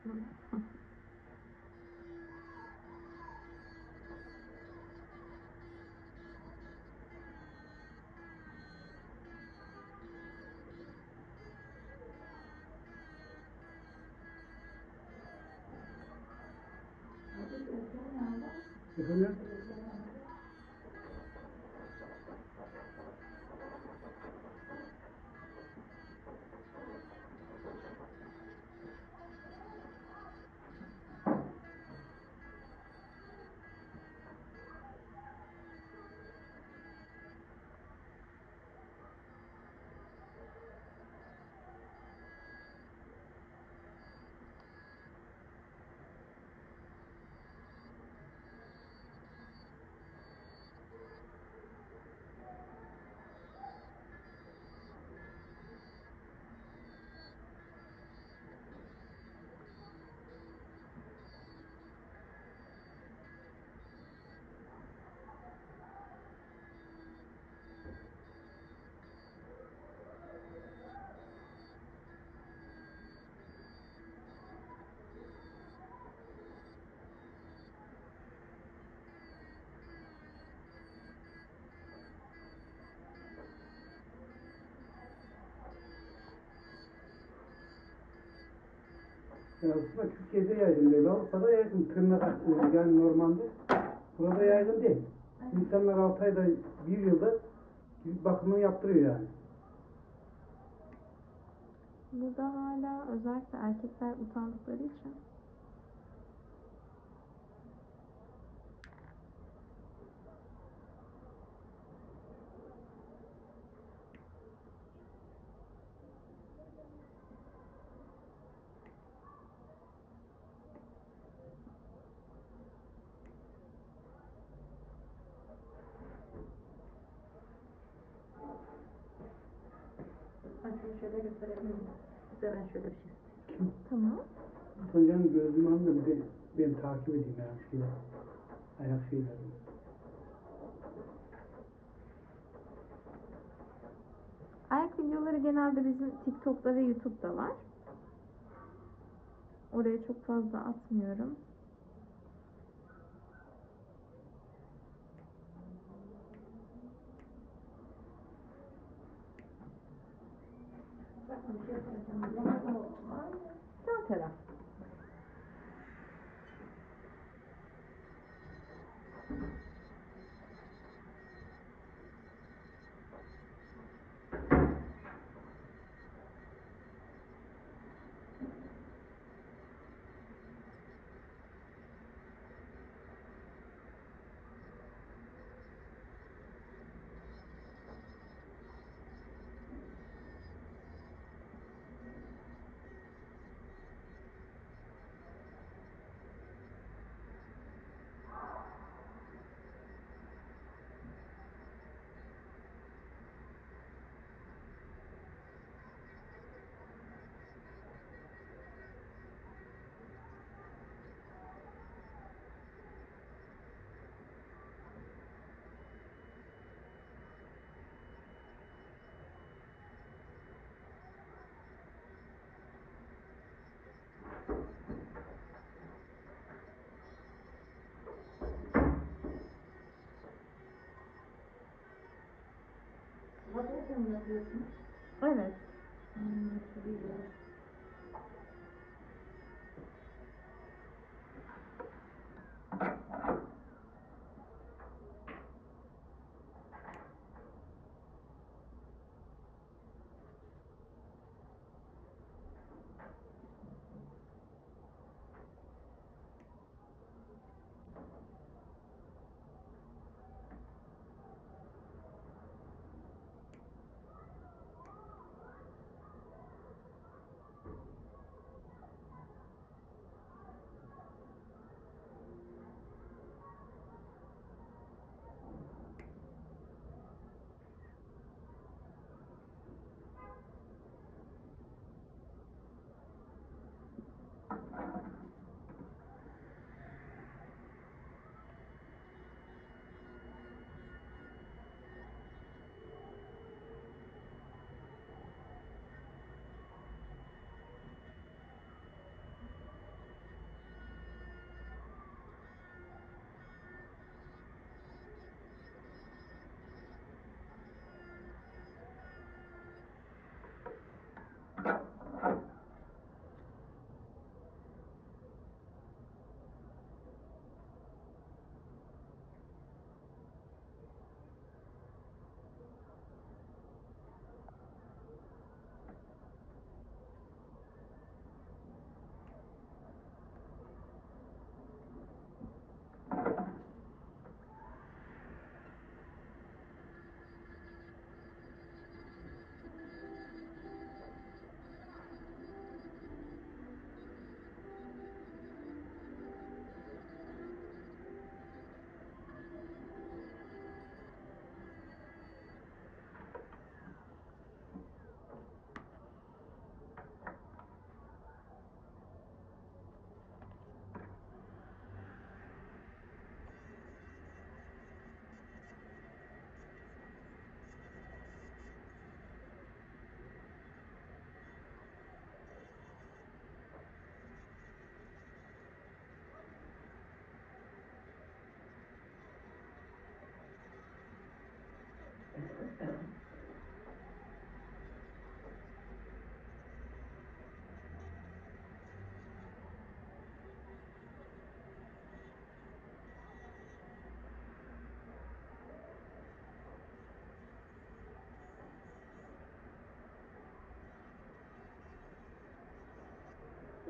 Efendim? Aslında Türkiye'de yaygın değil, Avrupa'da yaygın tırnak yani normalde. Burada yaygın değil. İnsanlar 6 ayda, bir yılda bakımını yaptırıyor yani. Burada hala özellikle erkekler utandıkları için Ben şunu şöyle gösterebilir miyim? Size ben şöyle bir şey istiyorum. tamam. Hocam gözlüğümü alın da bir de beni takip edeyim ya şeyler. Ayak şeyleri. Ayak videoları genelde bizim TikTok'ta ve YouTube'da var. Oraya çok fazla atmıyorum. Bakın bir şey söyleyeceğim. Namaz var mı? Sağ taraf. Zaten mi yapıyorsunuz? Evet. Çok iyi.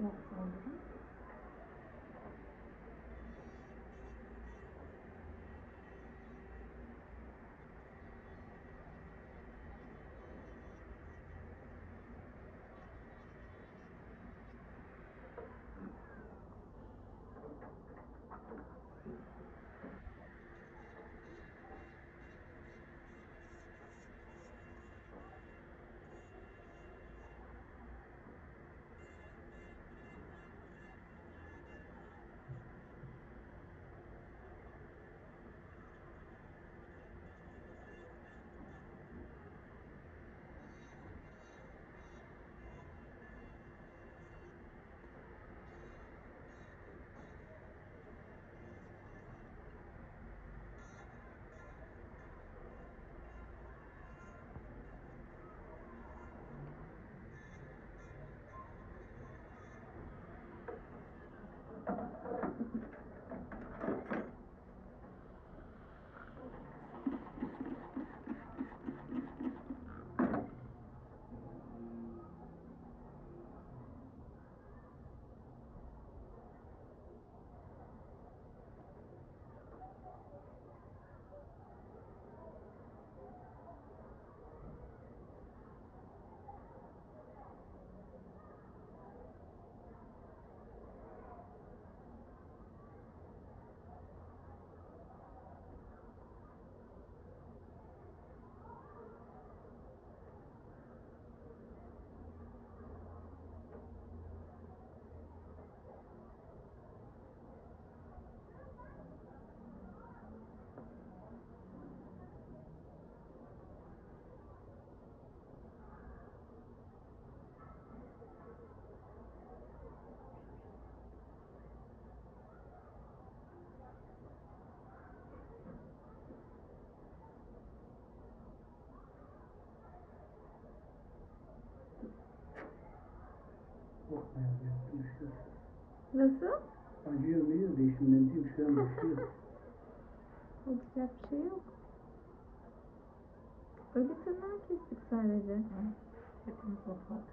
Korkma ya. Düşüyor. Nasıl? Acıyor mu? Değişimden değil. Şu an düşüyor. Olacak bir şey yok. Öyle tırnağı kestik sadece. Hepimiz ufak.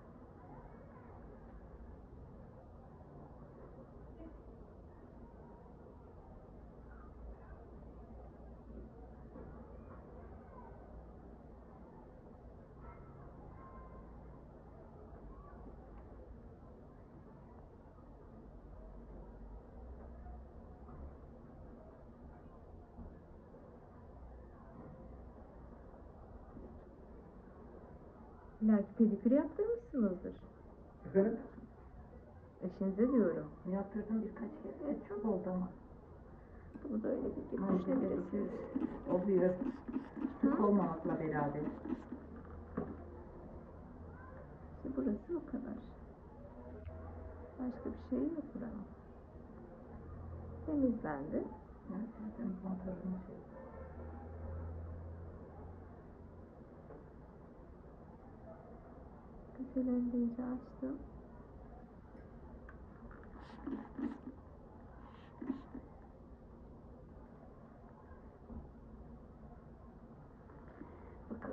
İlaç pedikür yaptırmışsınızdır. Efendim? Eşinize diyorum. Yaptırdım birkaç kere. Çok oldu ama. Bunu da öyle bir Önce düşünebilirsiniz. oluyor. Sık olmamakla beraber. İşte burası o kadar. Başka bir şey yok buranın. Temizlendi. Zaten motorunu şey. Köşelerini de iyice açtım. Bakalım.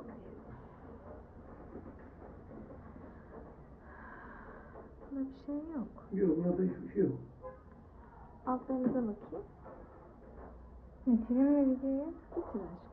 Bunda bir şey yok. Yok. Burada hiçbir şey yok. Altlarınıza bakayım. Bitireyim mi videoyu? Bitir aşkım.